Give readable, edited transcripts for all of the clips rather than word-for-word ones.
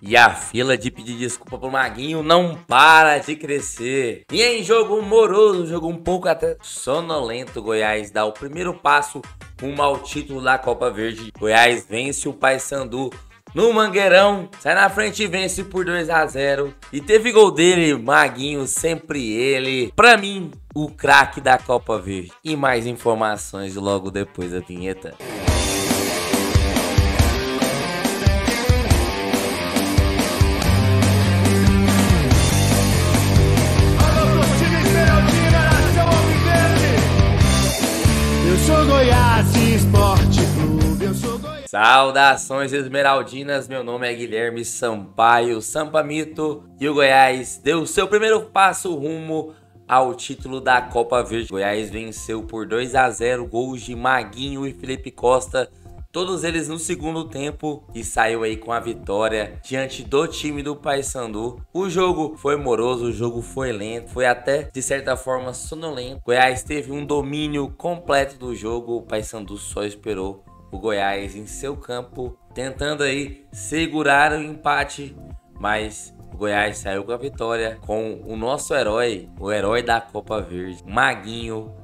E a fila de pedir desculpa pro Maguinho não para de crescer. E em jogo moroso, jogo um pouco até sonolento, Goiás dá o primeiro passo rumo ao título da Copa Verde. Goiás vence o Paysandu no Mangueirão, sai na frente e vence por 2-0. E teve gol dele, Maguinho, sempre ele. Pra mim, o craque da Copa Verde. E mais informações logo depois da vinheta. Goiás Esporte Clube, eu sou Goiás. Saudações esmeraldinas, meu nome é Guilherme Sampaio, Sampamito, e o Goiás deu seu primeiro passo rumo ao título da Copa Verde. O Goiás venceu por 2-0, gols de Maguinho e Felipe Costa, todos eles no segundo tempo, e saiu aí com a vitória diante do time do Paysandu. O jogo foi moroso, o jogo foi lento, foi até de certa forma sonolento. O Goiás teve um domínio completo do jogo, o Paysandu só esperou o Goiás em seu campo, tentando aí segurar o empate, mas o Goiás saiu com a vitória com o nosso herói, o herói da Copa Verde, Maguinho,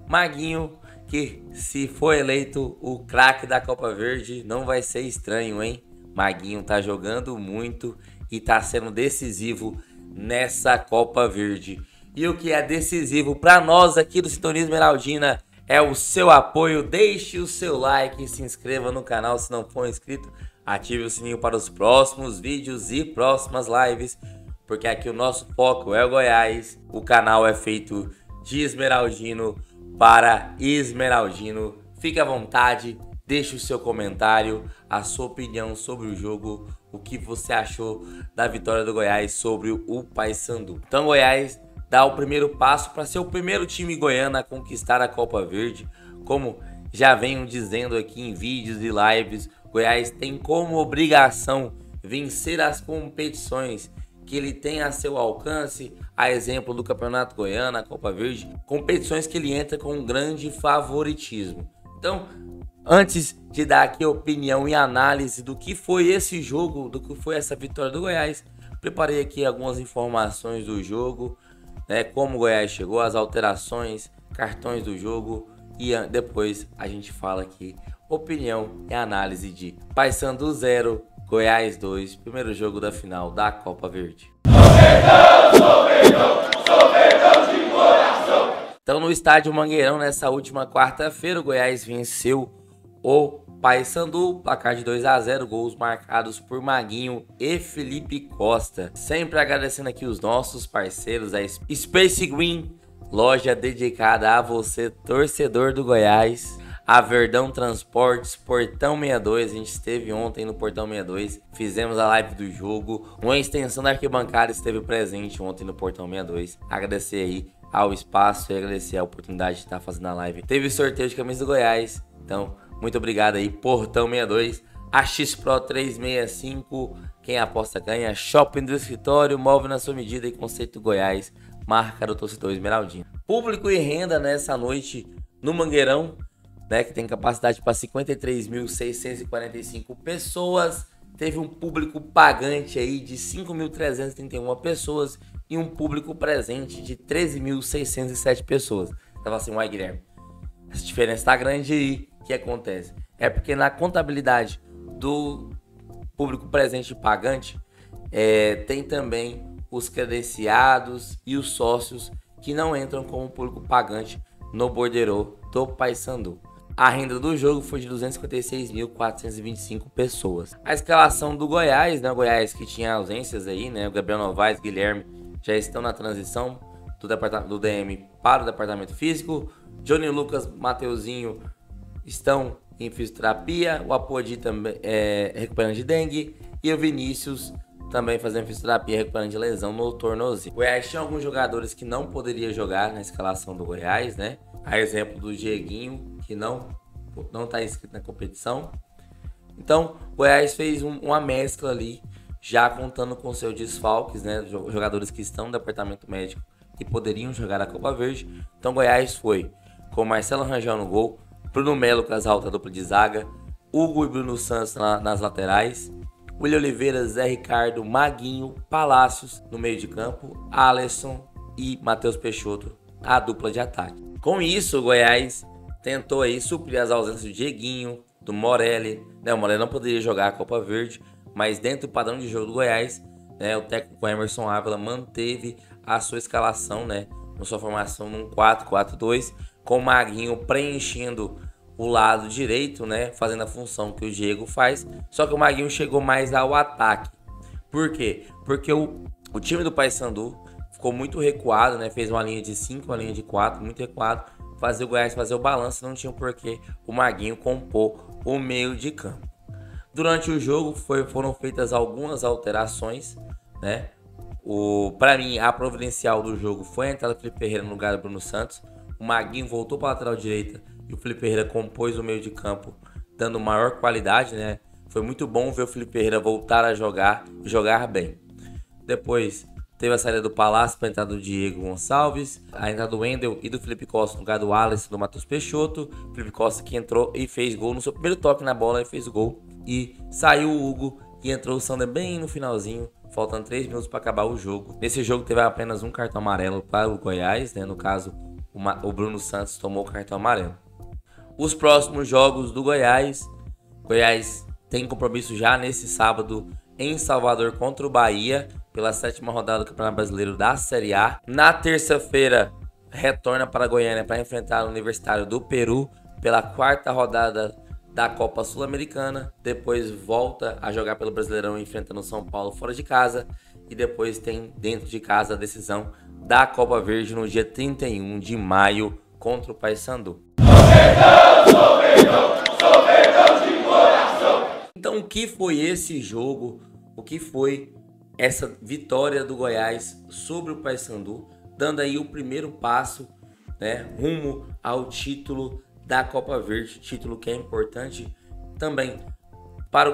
que se for eleito o craque da Copa Verde, não vai ser estranho, hein? Maguinho tá jogando muito e tá sendo decisivo nessa Copa Verde. E o que é decisivo para nós aqui do Sintonia Esmeraldina é o seu apoio. Deixe o seu like, se inscreva no canal se não for inscrito, ative o sininho para os próximos vídeos e próximas lives, porque aqui o nosso foco é o Goiás. O canal é feito de esmeraldino para esmeraldino. Fique à vontade, deixe o seu comentário, a sua opinião sobre o jogo, o que você achou da vitória do Goiás sobre o Paysandu. Então Goiás dá o primeiro passo para ser o primeiro time goiano a conquistar a Copa Verde. Como já venho dizendo aqui em vídeos e lives, Goiás tem como obrigação vencer as competições que ele tem a seu alcance, a exemplo do Campeonato Goiano, a Copa Verde, competições que ele entra com um grande favoritismo. Então, antes de dar aqui opinião e análise do que foi esse jogo, do que foi essa vitória do Goiás, preparei aqui algumas informações do jogo, né, como o Goiás chegou, as alterações, cartões do jogo, e depois a gente fala aqui opinião e análise de Paysandu 0, Goiás 2, primeiro jogo da final da Copa Verde. Então no estádio Mangueirão, nessa última quarta-feira, o Goiás venceu o Paysandu, placar de 2-0, gols marcados por Maguinho e Felipe Costa. Sempre agradecendo aqui os nossos parceiros, a Space Green, loja dedicada a você, torcedor do Goiás. A Verdão Transportes, Portão 62, a gente esteve ontem no Portão 62, fizemos a live do jogo, uma extensão da arquibancada esteve presente ontem no Portão 62, agradecer aí ao espaço e agradecer a oportunidade de estar fazendo a live. Teve sorteio de camisa do Goiás, então muito obrigado aí, Portão 62, a X-Pro 365, quem aposta ganha, Shopping do Escritório, móvel na sua medida e Conceito Goiás, marca do torcedor esmeraldino. Público e renda nessa noite no Mangueirão, né, que tem capacidade para 53.645 pessoas, teve um público pagante aí de 5.331 pessoas e um público presente de 13.607 pessoas. Tava assim, uai Guilherme, essa diferença tá grande aí, o que acontece? É porque na contabilidade do público presente e pagante, tem também os credenciados e os sócios que não entram como público pagante no borderô do Paysandu. A renda do jogo foi de 256.425 pessoas. A escalação do Goiás, né? O Goiás que tinha ausências aí, né? O Gabriel Novaes e Guilherme já estão na transição do DM para o departamento físico. Johnny Lucas, Mateuzinho estão em fisioterapia. O Apodi também recuperando de dengue. E o Vinícius também fazendo fisioterapia, recuperando de lesão no tornozelo. O Goiás tinha alguns jogadores que não poderiam jogar na escalação do Goiás, né? A exemplo do Dieguinho, que não está inscrito na competição. Então, o Goiás fez uma mescla ali, já contando com seus desfalques, né? Jogadores que estão no departamento médico que poderiam jogar a Copa Verde. Então, o Goiás foi com Marcelo Rangel no gol, Bruno Melo com as altas dupla de zaga, Hugo e Bruno Santos nas laterais, William Oliveira, Zé Ricardo, Maguinho, Palácios no meio de campo, Alisson e Matheus Peixoto, a dupla de ataque. Com isso, o Goiás tentou aí suprir as ausências do Dieguinho, do Morelli, né? O Morelli não poderia jogar a Copa Verde, mas dentro do padrão de jogo do Goiás, né, o técnico Emerson Ávila manteve a sua escalação, né, com sua formação num 4-4-2, com o Maguinho preenchendo o lado direito, né, fazendo a função que o Diego faz, só que o Maguinho chegou mais ao ataque. Por quê? Porque o time do Paysandu ficou muito recuado, né, fez uma linha de 5, uma linha de 4, muito recuado, fazer o Goiás fazer o balanço, não tinha porquê o Maguinho compor o meio de campo. Durante o jogo foram feitas algumas alterações, né? Para mim, a providencial do jogo foi a entrada do Felipe Ferreira no lugar do Bruno Santos. O Maguinho voltou para a lateral direita e o Felipe Ferreira compôs o meio de campo, dando maior qualidade, né? Foi muito bom ver o Felipe Ferreira voltar a jogar e jogar bem. Depois teve a saída do Palácio para a entrada do Diego Gonçalves, a entrada do Wendel e do Felipe Costa no lugar do Alisson e do Matheus Peixoto. Felipe Costa que entrou e fez gol no seu primeiro toque na bola e fez gol. E saiu o Hugo e entrou o Sander bem no finalzinho, faltando 3 minutos para acabar o jogo. Nesse jogo teve apenas um cartão amarelo para o Goiás, né? No caso, o Bruno Santos tomou o cartão amarelo. Os próximos jogos do Goiás tem compromisso já nesse sábado em Salvador contra o Bahia, pela 7ª rodada do Campeonato Brasileiro da Série A. Na terça-feira, retorna para Goiânia para enfrentar o Universitário do Peru pela 4ª rodada da Copa Sul-Americana. Depois volta a jogar pelo Brasileirão enfrentando o São Paulo fora de casa. E depois tem dentro de casa a decisão da Copa Verde no dia 31 de maio contra o Paysandu. Então, o que foi esse jogo? O que foi essa vitória do Goiás sobre o Paysandu, dando aí o primeiro passo, né, rumo ao título da Copa Verde, título que é importante também para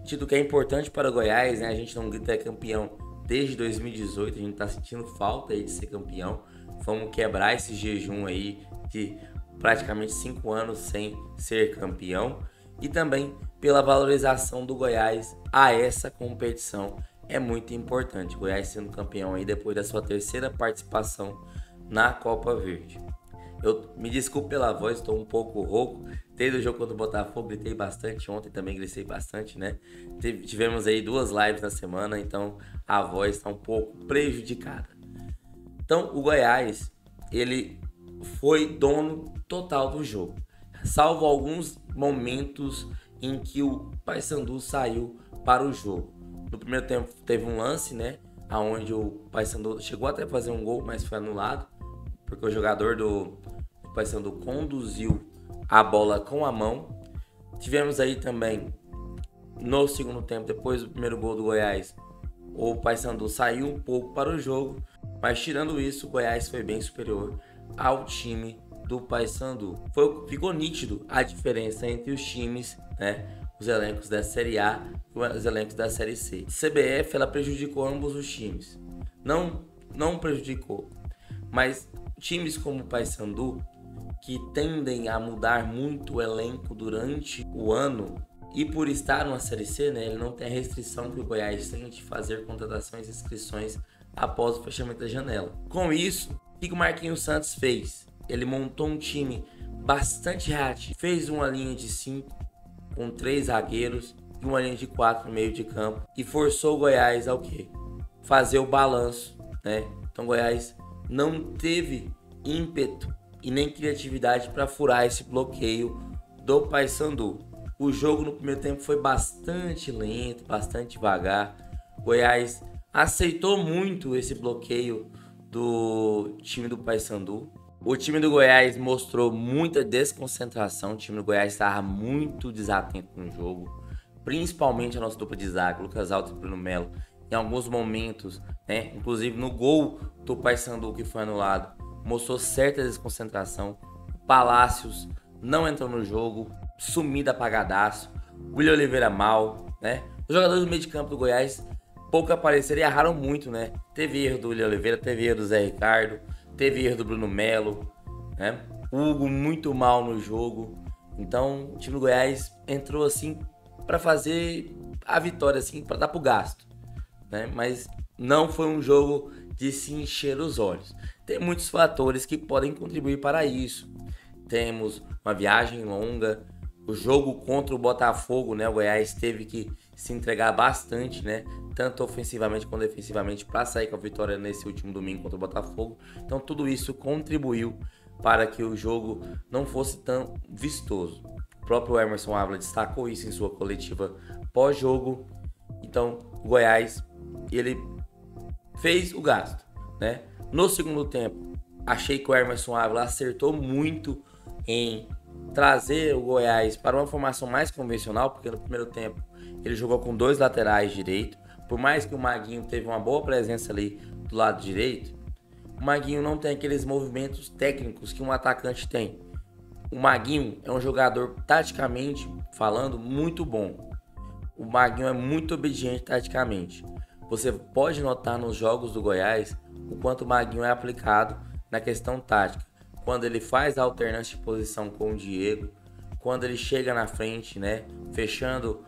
o Goiás, né? A gente não grita campeão desde 2018, a gente tá sentindo falta aí de ser campeão. Vamos quebrar esse jejum aí de praticamente 5 anos sem ser campeão, e também pela valorização do Goiás a essa competição. É muito importante, Goiás sendo campeão aí depois da sua 3ª participação na Copa Verde. Eu me desculpe pela voz, estou um pouco rouco. Desde o jogo contra o Botafogo, gritei bastante. Ontem também gritei bastante, né? Tivemos aí 2 lives na semana, então a voz está um pouco prejudicada. Então o Goiás, ele foi dono total do jogo, salvo alguns momentos em que o Paysandu saiu para o jogo. No primeiro tempo teve um lance, né, onde o Paysandu chegou até a fazer um gol, mas foi anulado, porque o jogador do Paysandu conduziu a bola com a mão. Tivemos aí também, no segundo tempo, depois do primeiro gol do Goiás, o Paysandu saiu um pouco para o jogo, mas tirando isso, o Goiás foi bem superior ao time do Paysandu. Ficou nítido a diferença entre os times, né, os elencos da Série A e os elencos da Série C. A CBF, ela prejudicou ambos os times. Não prejudicou, mas times como o Paysandu, que tendem a mudar muito o elenco durante o ano, e por estar numa Série C, né, ele não tem a restrição que o Goiás tem de fazer contratações e inscrições após o fechamento da janela. Com isso, o que o Marquinhos Santos fez? Ele montou um time bastante reativo, fez uma linha de 5 com 3 zagueiros e uma linha de 4 no meio de campo e forçou o Goiás ao quê? Fazer o balanço, né? Então o Goiás não teve ímpeto e nem criatividade para furar esse bloqueio do Paysandu. O jogo no primeiro tempo foi bastante lento, bastante devagar. O Goiás aceitou muito esse bloqueio do time do Paysandu. O time do Goiás mostrou muita desconcentração. O time do Goiás estava muito desatento no jogo, principalmente a nossa dupla de zaga, Lucas Alto e Bruno Melo. Em alguns momentos, né, inclusive no gol do Paysandu que foi anulado, mostrou certa desconcentração. Palácios não entrou no jogo, sumido, apagadaço. William Oliveira mal, né? Os jogadores do meio de campo do Goiás pouco apareceram e erraram muito, né? Teve erro do William Oliveira, teve erro do Zé Ricardo, teve erro do Bruno Melo, né? O Hugo muito mal no jogo. Então o time do Goiás entrou assim para fazer a vitória assim para dar pro gasto, né? Mas não foi um jogo de se encher os olhos. Tem muitos fatores que podem contribuir para isso. Temos uma viagem longa, o jogo contra o Botafogo, né? O Goiás teve que se entregar bastante, né? Tanto ofensivamente quanto defensivamente para sair com a vitória nesse último domingo contra o Botafogo. Então tudo isso contribuiu para que o jogo não fosse tão vistoso. O próprio Emerson Ávila destacou isso em sua coletiva pós-jogo. Então o Goiás, ele fez o gasto, né? No segundo tempo, achei que o Emerson Ávila acertou muito em trazer o Goiás para uma formação mais convencional, porque no primeiro tempo ele jogou com 2 laterais direito. Por mais que o Maguinho teve uma boa presença ali do lado direito, o Maguinho não tem aqueles movimentos técnicos que um atacante tem. O Maguinho é um jogador, taticamente falando, muito bom. O Maguinho é muito obediente taticamente. Você pode notar nos jogos do Goiás o quanto o Maguinho é aplicado na questão tática. Quando ele faz a alternância de posição com o Diego, quando ele chega na frente, né, fechando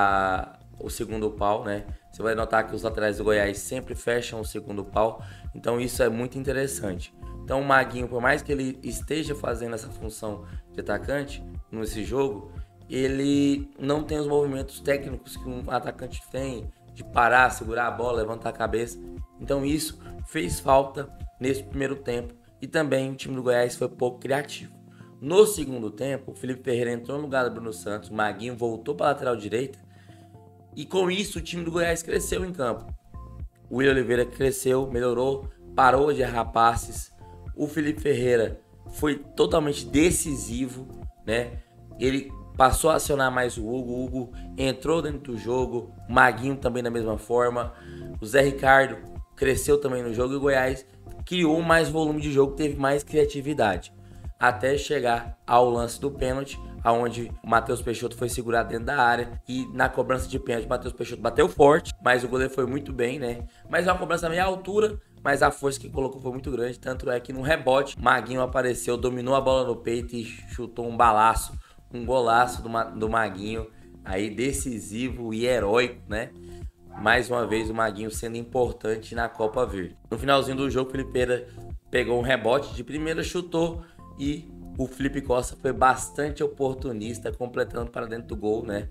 o segundo pau, né, você vai notar que os laterais do Goiás sempre fecham o segundo pau. Então isso é muito interessante. Então o Maguinho, por mais que ele esteja fazendo essa função de atacante nesse jogo, ele não tem os movimentos técnicos que um atacante tem, de parar, segurar a bola, levantar a cabeça. Então isso fez falta nesse primeiro tempo. E também o time do Goiás foi pouco criativo. No segundo tempo, o Felipe Ferreira entrou no lugar do Bruno Santos, o Maguinho voltou para a lateral direita. E com isso o time do Goiás cresceu em campo. O William Oliveira cresceu, melhorou, parou de errar passes. O Felipe Ferreira foi totalmente decisivo, né? Ele passou a acionar mais o Hugo entrou dentro do jogo, o Maguinho também da mesma forma. O Zé Ricardo cresceu também no jogo e o Goiás criou mais volume de jogo, teve mais criatividade. Até chegar ao lance do pênalti, onde o Matheus Peixoto foi segurado dentro da área e na cobrança de pênalti o Matheus Peixoto bateu forte, mas o goleiro foi muito bem, né? Mas é uma cobrança à meia altura, mas a força que colocou foi muito grande, tanto é que no rebote, Maguinho apareceu, dominou a bola no peito e chutou um balaço, um golaço do Maguinho, aí decisivo e heróico, né? Mais uma vez o Maguinho sendo importante na Copa Verde. No finalzinho do jogo, o Felipe Ferreira pegou um rebote de primeira, chutou e o Felipe Costa foi bastante oportunista, completando para dentro do gol, né?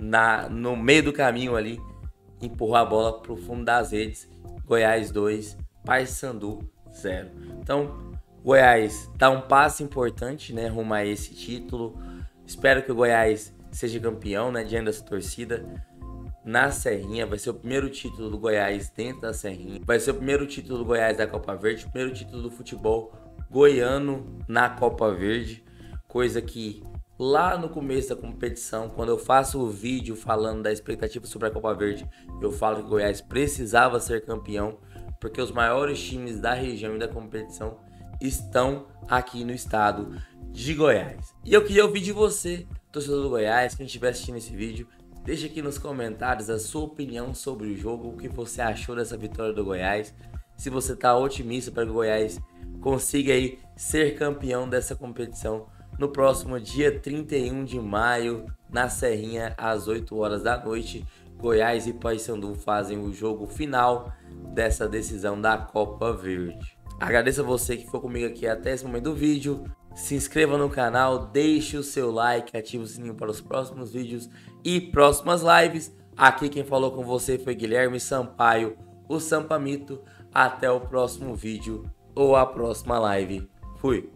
No meio do caminho ali, empurrou a bola para o fundo das redes. Goiás 2, Paysandu 0. Então, Goiás dá um passo importante, né, rumo a esse título. Espero que o Goiás seja campeão, né, diante dessa torcida. Na Serrinha, vai ser o primeiro título do Goiás dentro da Serrinha. Vai ser o primeiro título do Goiás da Copa Verde, o primeiro título do futebol goiano na Copa Verde. Coisa que lá no começo da competição, quando eu faço o vídeo falando da expectativa sobre a Copa Verde, eu falo que o Goiás precisava ser campeão, porque os maiores times da região e da competição estão aqui no estado de Goiás. E eu queria ouvir de você, torcedor do Goiás, quem estiver assistindo esse vídeo. Deixa aqui nos comentários a sua opinião sobre o jogo, o que você achou dessa vitória do Goiás. Se você está otimista para que o Goiás consiga aí ser campeão dessa competição no próximo dia 31 de maio, na Serrinha, às 8 horas da noite. Goiás e Paysandu fazem o jogo final dessa decisão da Copa Verde. Agradeço a você que ficou comigo aqui até esse momento do vídeo. Se inscreva no canal, deixe o seu like, ative o sininho para os próximos vídeos e próximas lives. Aqui quem falou com você foi Guilherme Sampaio, o Sampamito. Até o próximo vídeo ou a próxima live. Fui!